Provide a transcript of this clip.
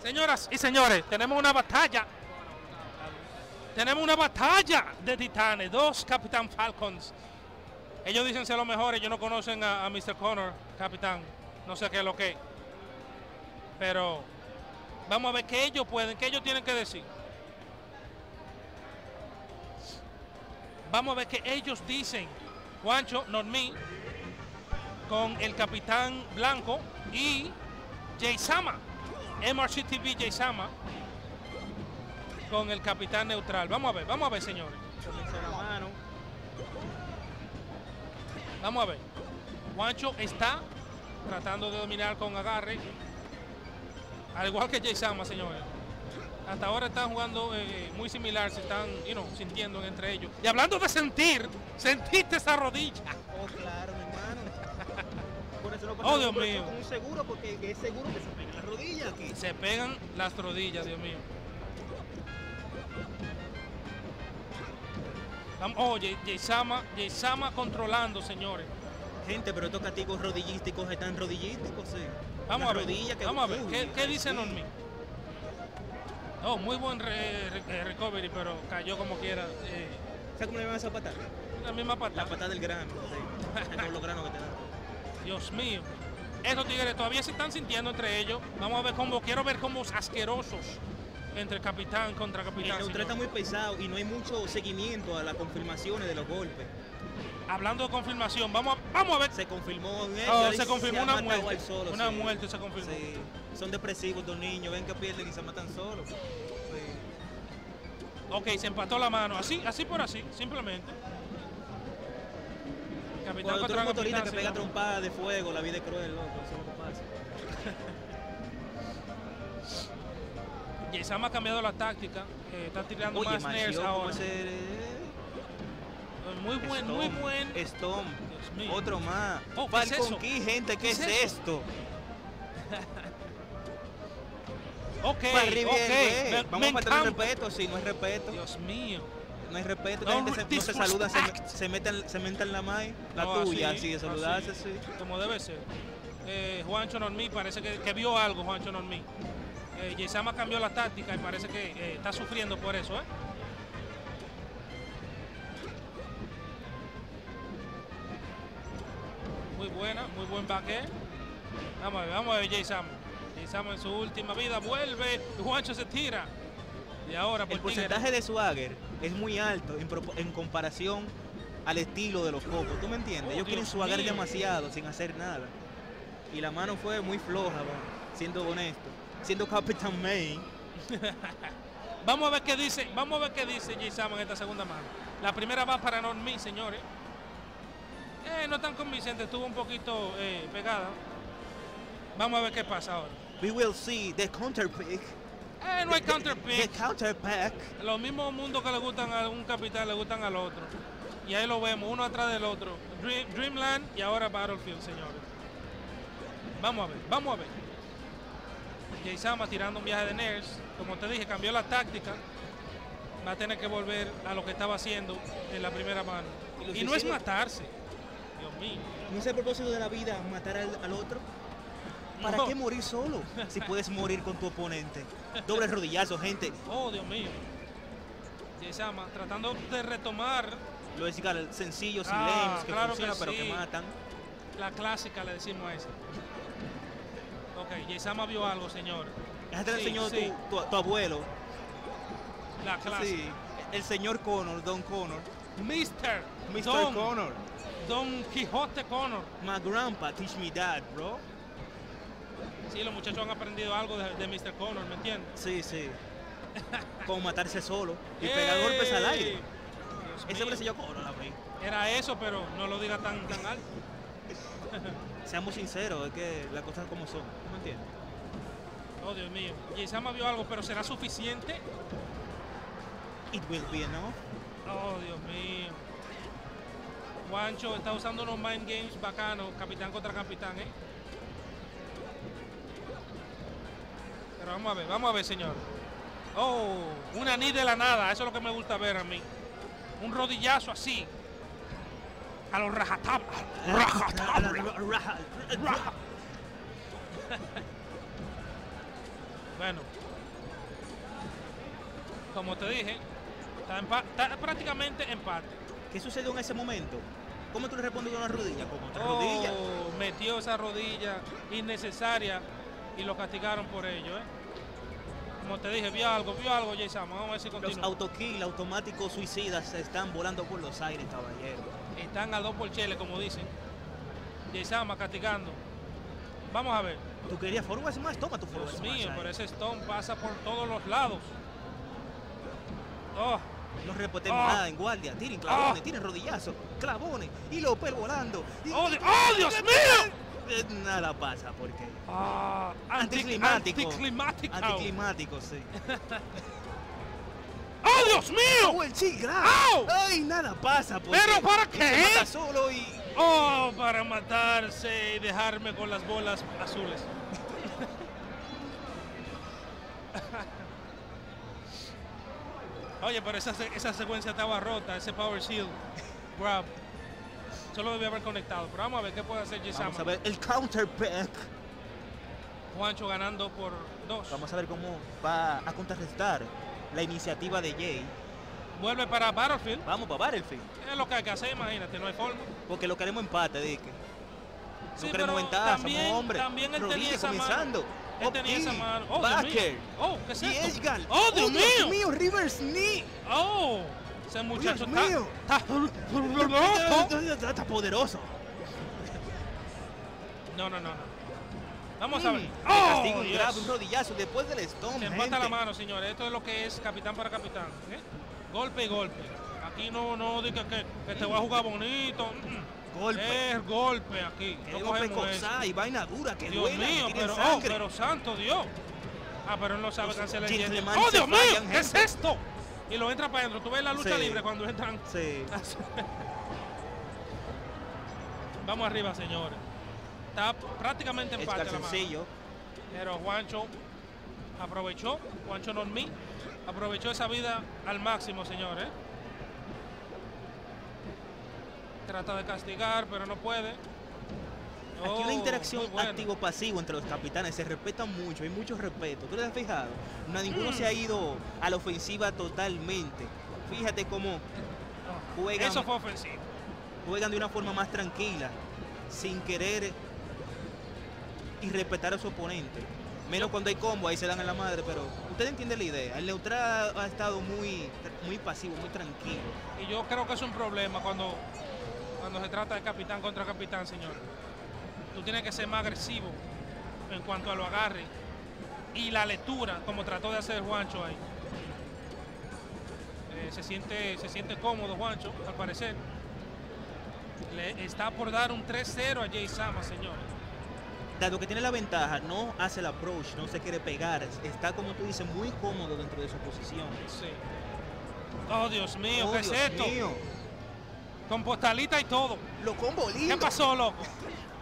Señoras y señores, tenemos una batalla. Tenemos una batalla de titanes. Dos Capitán Falcons. Ellos dicen ser los mejores. Ellos no conocen a Mr. Connor, capitán. No sé qué es lo que es. Pero vamos a ver qué ellos pueden, qué ellos tienen que decir. Vamos a ver qué ellos dicen. Juancho, not me, con el capitán blanco y Jay Sama. MRC TV Jay Sama con el capitán neutral. Vamos a ver, señores. Vamos a ver. Juancho está tratando de dominar con agarre. Al igual que Jay Sama, señores. Hasta ahora están jugando muy similar, se están sintiendo entre ellos. Y hablando de sentir, sentiste esa rodilla. Oh, claro, mi hermano. Por eso Oh, Dios mío. Con un seguro, porque es seguro que se pegan las rodillas aquí. Se pegan las rodillas, Dios mío. Oh, Jay Sama controlando, señores. Gente, pero estos castigos rodillísticos están rodillísticos, sí. Vamos a ver, rodilla que vamos a ver. ¿Qué dice Normi? Oh, muy buen recovery, pero cayó como quiera. ¿Sabes cómo le llaman esa patada? La misma patada. La patada del grano, sí. Todos los granos que te dan. Dios mío. Esos tigres todavía se están sintiendo entre ellos. Vamos a ver cómo, quiero ver cómo asquerosos entre capitán contra capitán. El neutral está muy pesado y no hay mucho seguimiento a las confirmaciones de los golpes. Hablando de confirmación, vamos a ver. Se confirmó se confirmó una muerte. Solo, una sí. muerte se confirmó. Sí. Son depresivos los niños, ven que pierden y se matan solos. Sí. Ok, se empató la mano. Así por así, simplemente. Capitán contra un motorista que pega trompada de fuego, la vida es cruel, loco. Eso es lo que pasa. Jay Sama ha cambiado la táctica. Está tirando más nares ahora. Muy buen. Stomp. Otro más. Oh, Falcon Key, gente, ¿qué es esto? Ok, vamos a faltar el respeto, sí, no es respeto. Dios mío. No hay respeto, la gente no se saluda, se meten la maíz, la tuya, así de saludarse, sí. Como debe ser. Juancho Normi parece que vio algo, Juancho Normi. Jay Sama cambió la táctica y parece que está sufriendo por eso, Muy buen baque. Vamos a ver Jay Sama. Jay Sama en su última vida vuelve, Juancho se tira. Y ahora el porcentaje de swagger es muy alto en comparación al estilo de los copos, ¿tú me entiendes? Ellos quieren swagger demasiado sin hacer nada. Y la mano fue muy floja, siendo honesto. Siendo Capitán May. Vamos a ver qué dice Jay Sama en esta segunda mano. La primera va para Normi, señores. No tan convincente, estuvo un poquito pegada. Vamos a ver qué pasa ahora. We will see the counter pick. No hay counter pick. The counter pack. Los mismos mundos que le gustan a un capitán le gustan al otro. Y ahí lo vemos, uno atrás del otro. Dreamland y ahora Battlefield, señores. Vamos a ver. Jay Sama tirando un viaje de nerds. Como te dije, cambió la táctica. Va a tener que volver a lo que estaba haciendo en la primera mano. Y no es matarse. Dios mío. No es el propósito de la vida matar al otro. ¿Para qué morir solo? Si puedes morir con tu oponente. Doble rodillazo, gente. Oh, Dios mío. Jay Sama tratando de retomar. Lo decía sencillo, sin lanes, que claro funciona, que pero sí. que matan. La clásica le decimos a esa. Ok, Jay Sama vio algo, señor. Esa te la enseñó tu abuelo. La clásica. Sí, el señor Connor, Don Connor. Mr. Connor. Don Quijote Connor. My grandpa teach me that, bro. Sí, los muchachos han aprendido algo de Mr. Connor, ¿me entiendes? Sí. Como matarse solo y pegar golpes al aire. Ese me enseñó Connor a mí. Era eso, pero no lo diga tan alto. Seamos sinceros, es que las cosas como son, ¿no me entiendes? Oh, Dios mío. Jay Sama vio algo, pero ¿será suficiente? It will be enough. Oh, Dios mío. Juancho está usando unos mind games bacanos, capitán contra capitán, Pero vamos a ver, señor. Oh, una ni de la nada, eso es lo que me gusta ver a mí. Un rodillazo así. A los rajatab. Bueno, como te dije, está prácticamente empate. ¿Qué sucedió en ese momento? ¿Cómo tú le respondes con una rodilla? Con otra rodilla. Metió esa rodilla innecesaria y lo castigaron por ello, ¿eh? Como te dije, vio algo, Jay Sama. Vamos a ver si Los continúa. autokill automáticos suicidas se están volando por los aires, caballero. Están a 2 por chele, como dicen. Jay Sama castigando. Vamos a ver. ¿Tú querías forward smash? Toma tu forward Dios smash. mío, ahí. pero ese Stone pasa por todos los lados. Oh, No repotemos nada en guardia. Tiren clavones, tiren rodillazos, clavones, y los pelos volando. ¡Oh, Dios mío! Nada pasa porque... Anticlimático. Anticlimático, sí. ¡Oh, Dios mío! ¡Oh, el chigra! ¡Au! ¡Ay, nada pasa! Porque ¿Pero para se qué? mata solo y... Oh, para matarse y dejarme con las bolas azules. Oye, pero esa secuencia estaba rota, ese Power Shield grab. Solo debía haber conectado. Pero vamos a ver qué puede hacer Jay Sama. Vamos a ver el counter pick. Juancho ganando por 2. Vamos a ver cómo va a contrarrestar la iniciativa de Jay. Vuelve para Battlefield. Vamos para Battlefield. Es lo que hay que hacer, imagínate, no hay forma. Porque lo queremos empate, Dick. Sí, No queremos pero ventaja, somos hombres. también él tenía Rodilla esa comenzando. mano. Él tenía esa mano. Oh, Dios Backer. mío. Oh, ¿qué es Y esto? Edgar. Oh, Dios mío. Reverse knee. Oh, ese muchacho Dios mío. está Está poderoso. No. Vamos a ver. Le Oh, castigo un Dios. grab, un rodillazo después del stone, Se empata gente. la mano, señores. Esto es lo que es capitán para capitán. ¿Eh? Golpe y golpe. Aquí no diga que te voy a jugar bonito. Golpe. Es golpe aquí. Que No debo cogemos precozar y vaina dura, que Dios duela, mío, que tiene pero, sangre. pero santo Dios. Pero él no sabe cancelar el gentlemen ¡Oh, se Dios mío! fallan, ¿Qué es gente. esto? Y lo entra para adentro. Tú ves la lucha Sí. libre cuando entran. Sí. Vamos arriba, señores. Está prácticamente Es empate la mano. sencillo. Pero Juancho aprovechó, Juancho Normí, aprovechó esa vida al máximo, señores. Trata de castigar, pero no puede. Aquí una interacción muy bueno. activo-pasivo entre los capitanes, se respetan mucho, hay mucho respeto. ¿Tú te has fijado? Ninguno se ha ido a la ofensiva totalmente. Fíjate cómo juegan, Eso fue ofensivo. juegan de una forma más tranquila, sin querer y respetar a su oponente. Menos cuando hay combo, ahí se dan a la madre, pero usted entiende la idea. El neutral ha estado muy pasivo, muy tranquilo. Y yo creo que es un problema cuando se trata de capitán contra capitán, señor. Tú tienes que ser más agresivo en cuanto a lo agarre y la lectura, como trató de hacer Juancho ahí. Se siente cómodo Juancho, al parecer. Le está por dar un 3-0 a Jay Sama, señores. Dado que tiene la ventaja, no hace el approach, no se quiere pegar, está, como tú dices, muy cómodo dentro de su posición. Sí. Oh, Dios mío, Oh, ¿qué es Dios esto? mío. Con postalita y todo. Lo combo lindo. ¿Qué pasó, loco?